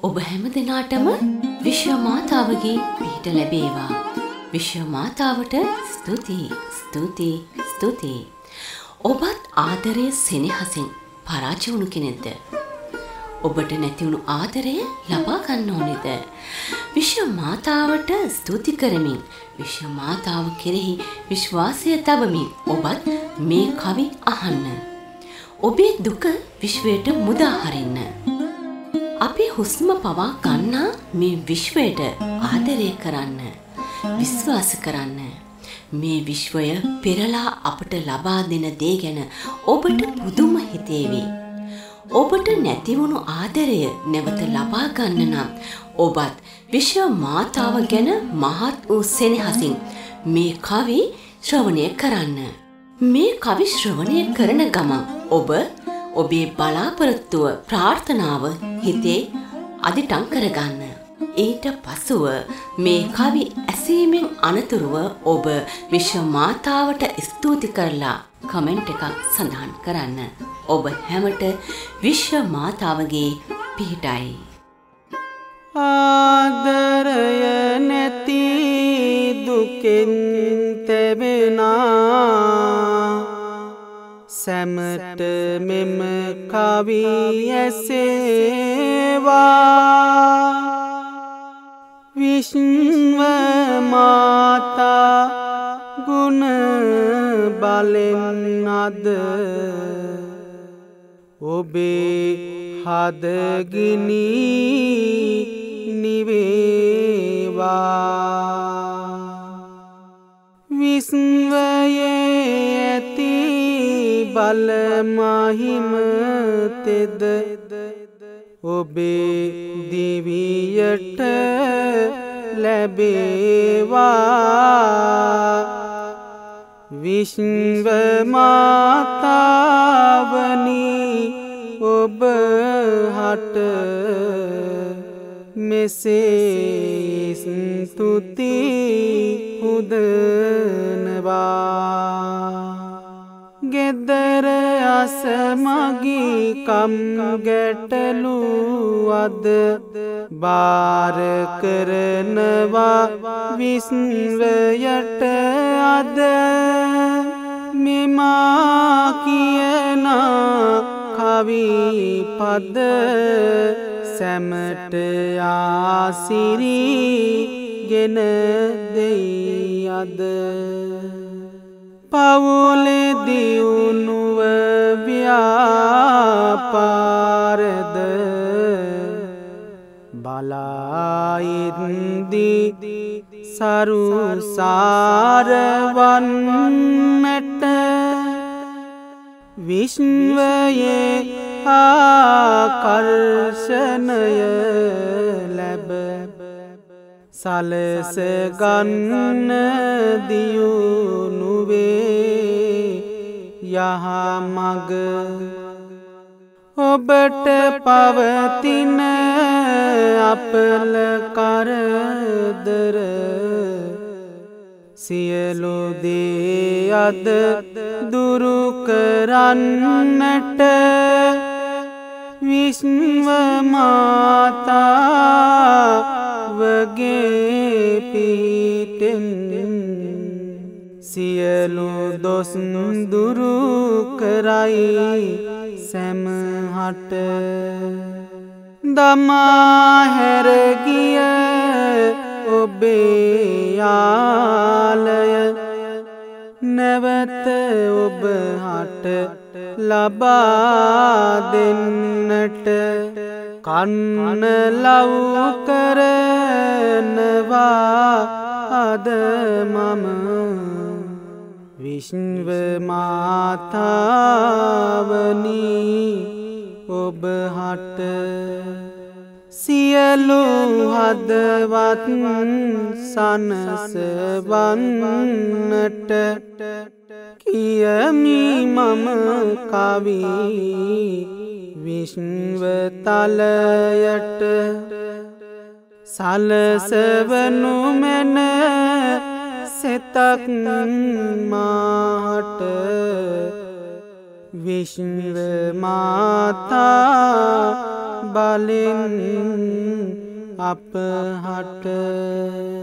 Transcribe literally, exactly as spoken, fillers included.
ඔබ හැම දිනාටම විශ්ව මාතාවගේ පිහිට ලැබේවා. විශ්ව මාතාවට ස්තුතියි ස්තුතියි ස්තුතියි. ඔබත් ආදරයේ සෙනෙහසින් පරාජය වුණු කෙනෙක්ද? ඔබට නැති වුණු ආදරය ලබා ගන්න ඕනේද? විශ්ව මාතාවට ස්තුති කරමින් විශ්ව මාතාව කෙරෙහි විශ්වාසය තබමින් ඔබත් මේ කවි අහන්න. ඔබේ දුක විශ්වයට මුදා හරින්න. අපි හුස්ම පවා ගන්නා මේ විශ්වයට ආදරය කරන්න, විශ්වාස කරන්න. මේ විශ්වය පෙරලා අපට ලබා දෙන දේ ගැන ඔබට පුදුම හිතේවි. ඔබට නැතිවුණු ආදරය නැවත ලබා ගන්න නම් ඔබත් විශ්ව මාතාව ගැන මහත් වූ සෙනෙහසින් මේ කවි ශ්‍රවණය කරන්න. මේ කවි ශ්‍රවණය කරන ගමන් ඔබ ඔබේ බලාපොරොත්තුව ප්‍රාර්ථනාව හිතේ අදිටන් කරගන්න. ඊට පසුව මේ කවි ඇසීමෙන් අනතුරුව ඔබ විශ්ව මාතාවට ස්තුති කරලා කමෙන්ට් එකක් සඳහන් කරන්න. ඔබ හැමට විශ්ව මාතාවගේ පිහිටයි. ආදරය නැති දුකෙන් තැවෙනා සැමට මෙම කවි ඇසේවා. විශ්ව මාතා ගුණ බලෙන් අද ඔබේ හදගිනි නිවේවා. විශ්වයේ ඇති බල මහිම තෙද ඔබේ දිවියට ලැබේවා. විශ්ව මාතාවනි ඔබ හට මෙසේ ස්තුති පුදනවා. ගෙදර අසමගී කම් ගැටලු අද බාර කරනවා විශ්වයට අද මෙමා කියන කවි පද සැමට ආසිරි ගෙන දෙයි අද. පවුලේ දියුණුව ව්‍යාපාරද බලායින්දි සරුසාරවන්නට විශ්වයේ ආකර්ෂණය ලැබ සලස ගන්න දියුණුවේ යහමග ඔබට පවතින අපල කරදර සියලු දේ අද දුරු කරන්නට විශ්ව මාතාවගේ පිහිටෙන් සියලු දොස් දුරු කරයි සැමහට. දමා හැරගිය ඔබේ යාලය නැවත ඔබ හට ලබා දෙන්නට කන්න ලව් කරනවා අද මම විශ්ව මාතාවනි ඔබ හට සියලු හදවත් සනසවන්නට කියමි මම කවි විශ්ව තලයට සලසවනු මැන සෙතක් මාට විශ්ව මාතා බලෙන් අප හට